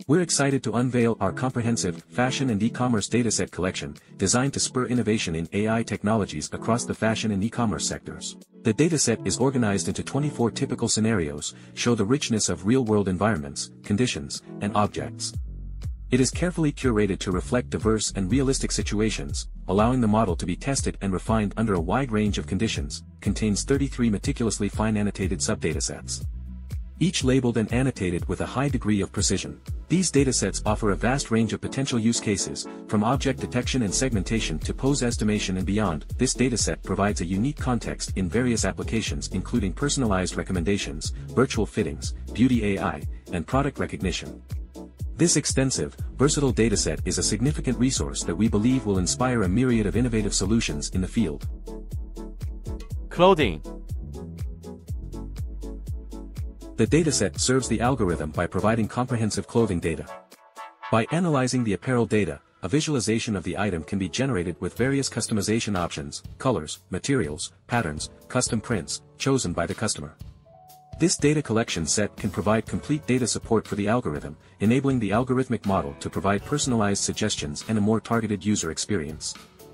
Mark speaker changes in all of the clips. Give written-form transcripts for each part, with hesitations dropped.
Speaker 1: We're excited to unveil our comprehensive fashion and e-commerce dataset collection, designed to spur innovation in AI technologies across the fashion and e-commerce sectors. The dataset is organized into 24 typical scenarios, show the richness of real-world environments, conditions, and objects. It is carefully curated to reflect diverse and realistic situations, allowing the model to be tested and refined under a wide range of conditions, contains 33 meticulously fine annotated subdatasets, each labeled and annotated with a high degree of precision. These datasets offer a vast range of potential use cases, from object detection and segmentation to pose estimation and beyond. This dataset provides a unique context in various applications including personalized recommendations, virtual fittings, beauty AI, and product recognition. This extensive, versatile dataset is a significant resource that we believe will inspire a myriad of innovative solutions in the field.
Speaker 2: Clothing.
Speaker 1: The dataset serves the algorithm by providing comprehensive clothing data. By analyzing the apparel data, a visualization of the item can be generated with various customization options, colors, materials, patterns, custom prints, chosen by the customer. This data collection set can provide complete data support for the algorithm, enabling the algorithmic model to provide personalized suggestions and a more targeted user experience.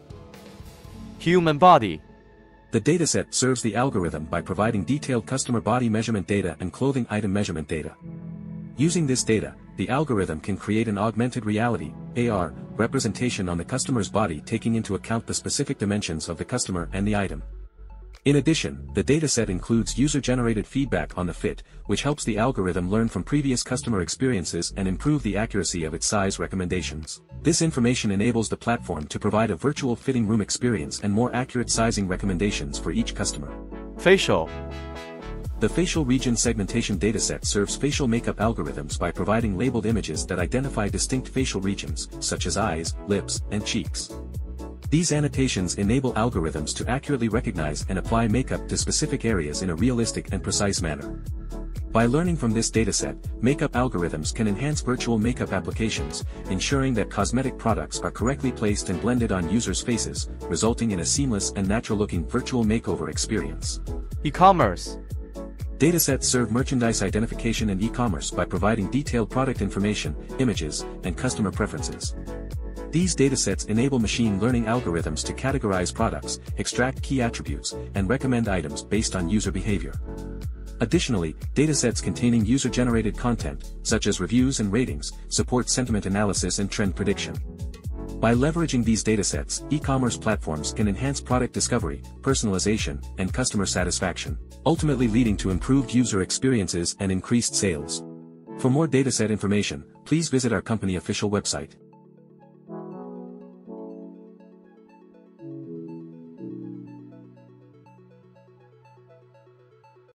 Speaker 2: Human body.
Speaker 1: The dataset serves the algorithm by providing detailed customer body measurement data and clothing item measurement data. Using this data, the algorithm can create an augmented reality (AR) representation on the customer's body, taking into account the specific dimensions of the customer and the item. In addition, the dataset includes user-generated feedback on the fit, which helps the algorithm learn from previous customer experiences and improve the accuracy of its size recommendations. This information enables the platform to provide a virtual fitting room experience and more accurate sizing recommendations for each customer.
Speaker 2: Facial.
Speaker 1: The facial region segmentation dataset serves facial makeup algorithms by providing labeled images that identify distinct facial regions, such as eyes, lips, and cheeks. These annotations enable algorithms to accurately recognize and apply makeup to specific areas in a realistic and precise manner. By learning from this dataset, makeup algorithms can enhance virtual makeup applications, ensuring that cosmetic products are correctly placed and blended on users' faces, resulting in a seamless and natural-looking virtual makeover experience.
Speaker 2: E-commerce.
Speaker 1: Datasets serve merchandise identification and e-commerce by providing detailed product information, images, and customer preferences. These datasets enable machine learning algorithms to categorize products, extract key attributes, and recommend items based on user behavior. Additionally, datasets containing user-generated content, such as reviews and ratings, support sentiment analysis and trend prediction. By leveraging these datasets, e-commerce platforms can enhance product discovery, personalization, and customer satisfaction, ultimately leading to improved user experiences and increased sales. For more dataset information, please visit our company official website.